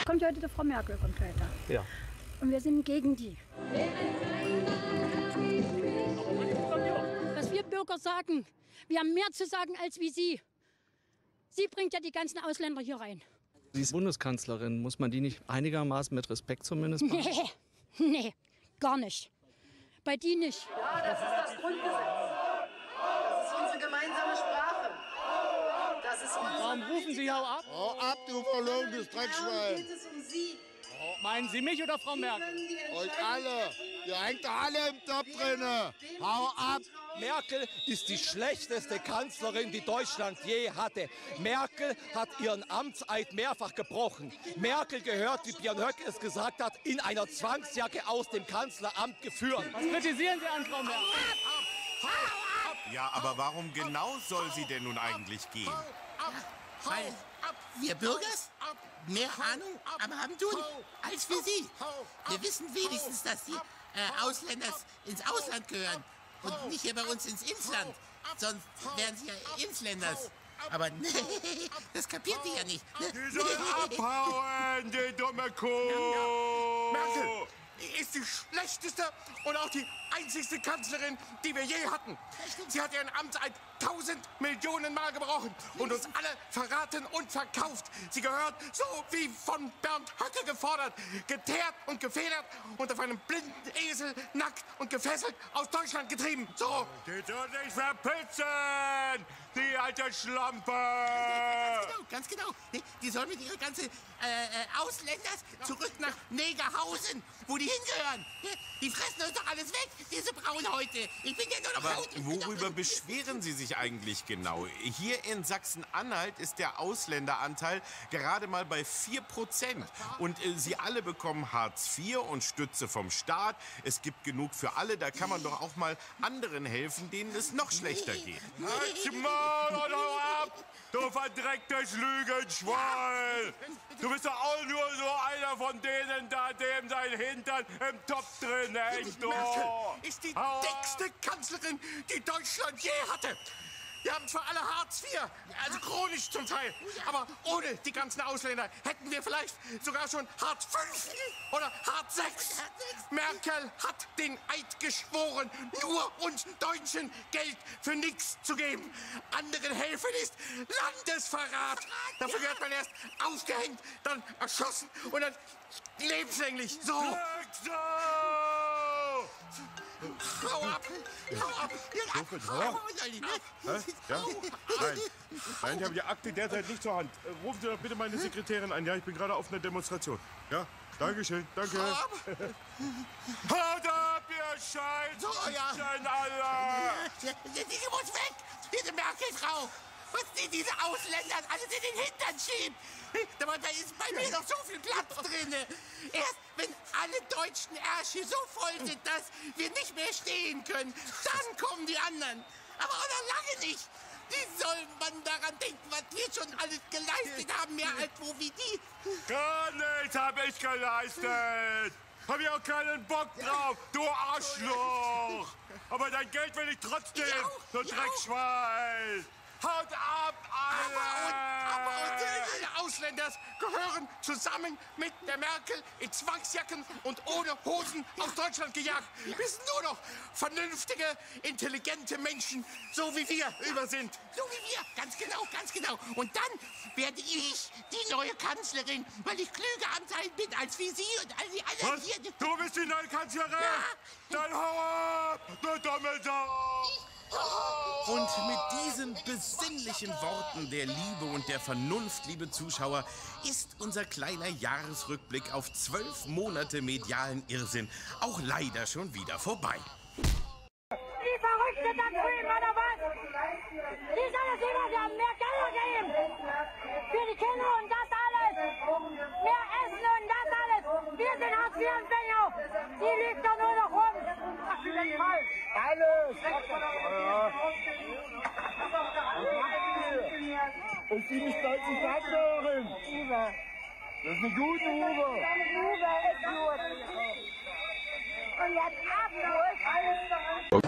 Kommt heute die Frau Merkel, kommt heute. Ja. Und wir sind gegen die. Was wir Bürger sagen, wir haben mehr zu sagen als wie Sie. Sie bringt ja die ganzen Ausländer hier rein. Sie ist Bundeskanzlerin. Muss man die nicht einigermaßen mit Respekt zumindest behandeln? Nee, gar nicht. Bei die nicht. Ja, das ist das Grundgesetz. Das ist unsere gemeinsame Sprache. Das ist Warum rufen Sie hau ab? Hau ab, du verlogenes Dreckschwein! Geht es um Sie? Meinen Sie mich oder Frau Merkel? Euch alle! Ihr hängt doch alle im Topf drinne! Hau ab! Merkel ist die schlechteste Kanzlerin, die Deutschland je hatte. Merkel hat ihren Amtseid mehrfach gebrochen. Merkel gehört, wie Björn Höcke es gesagt hat, in einer Zwangsjacke aus dem Kanzleramt geführt. Was kritisieren Sie an Frau Merkel? Ja, aber warum genau soll sie denn nun eigentlich gehen? Weil wir Bürgers mehr Ahnung haben tun als wir Sie. Wir wissen wenigstens, dass die Ausländer ins Ausland gehören und nicht hier bei uns ins Insland. Sonst wären sie ja Insländers. Aber nee, das kapiert die ja nicht. Die soll abhauen, die dumme Kuh! Merkel ist die schlechteste und auch die einzigste Kanzlerin, die wir je hatten. Sie hat ihren Amtseid 1000 Millionen Mal gebrochen und uns alle verraten und verkauft. Sie gehört, so wie von Bernd Höcke gefordert, geteert und gefedert und auf einem blinden Esel nackt und gefesselt aus Deutschland getrieben. So. Die soll sich verpitzen, die alte Schlampe! Ganz genau. Die soll mit ihrer ganzen Ausländers zurück nach Negerhausen, wo die hingehören. Die fressen uns doch alles weg, diese Braunhäute. Ich bin ja nur noch Aber Haut. worüber beschweren Sie sich eigentlich genau? Hier in Sachsen-Anhalt ist der Ausländeranteil gerade mal bei 4%. Und Sie alle bekommen Hartz IV und Stütze vom Staat. Es gibt genug für alle. Da kann man doch auch mal anderen helfen, denen es noch schlechter geht. Halt's Maul und hau ab, du verdrecktes Lügenschwein! Du bist doch auch nur so einer von denen da, dem sein Hintern im Topf drin hängt. Merkel ist die dickste Kanzlerin, die Deutschland je hatte. Wir haben zwar alle Hartz IV, also chronisch zum Teil, aber ohne die ganzen Ausländer hätten wir vielleicht sogar schon Hartz V oder Hartz VI. Merkel hat den Eid geschworen, nur uns Deutschen Geld für nichts zu geben. Anderen helfen ist Landesverrat. Dafür wird man erst aufgehängt, dann erschossen und dann lebenslänglich. So. Hau ab! Hau ab! Ja? Nein. Nein, ich habe die Akte derzeit nicht zur Hand. Rufen Sie doch bitte meine Sekretärin an. Ja, ich bin gerade auf einer Demonstration. Ja, Dankeschön, danke. Hau ab! Haut ab, ihr Scheiß! So, ja. Alle! Die muss weg! Diese Merkel-Frau! Was die diese Ausländer alles in den Hintern schiebt! Da ist bei mir noch so viel Platz drin. Erst wenn alle deutschen Ärsche so voll sind, dass wir nicht mehr stehen können, dann kommen die anderen. Aber auch noch lange nicht. Wie soll man daran denken, was wir schon alles geleistet haben, mehr als wo wie die? Gar nichts habe ich geleistet! Hab ich auch keinen Bock drauf, du Arschloch! Aber dein Geld will ich trotzdem, du Dreckschwein! Haut ab, Aber alle! diese Ausländer gehören zusammen mit der Merkel in Zwangsjacken und ohne Hosen aus Deutschland gejagt. Wir sind nur noch vernünftige, intelligente Menschen, so wie wir über sind. So wie wir, ganz genau, ganz genau. Und dann werde ich die neue Kanzlerin, weil ich klüger am Sein bin als wie Sie und all die anderen Was? hier. Du bist die neue Kanzlerin? Ja. Dann hau ab, du dumme Sau! Und mit diesen besinnlichen Worten der Liebe und der Vernunft, liebe Zuschauer, ist unser kleiner Jahresrückblick auf 12 Monate medialen Irrsinn auch leider schon wieder vorbei. Die Verrückten da drüben, oder was? Die soll es immer mehr Geld geben. Für die Kinder und das alles. Mehr Essen und das alles. Wir sind Hartz-IV-Empfänger. Die liegt doch nur noch rum. Ach, Sie sind falsch. Alles. Und sie ist deutsche Staatsbürgerin! Uwe. Das ist eine gute Uwe! Uwe ist gut. Und jetzt ab, los.